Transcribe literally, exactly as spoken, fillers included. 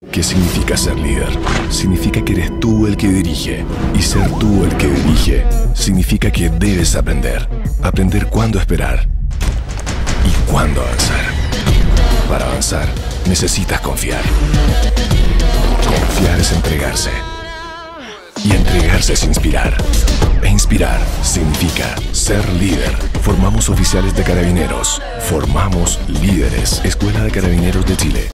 ¿Qué significa ser líder? Significa que eres tú el que dirige. Y ser tú el que dirige significa que debes aprender. Aprender cuándo esperar y cuándo avanzar. Para avanzar, necesitas confiar. Confiar es entregarse. Y entregarse es inspirar. E inspirar significa ser líder. Formamos oficiales de carabineros. Formamos líderes. Escuela de Carabineros de Chile.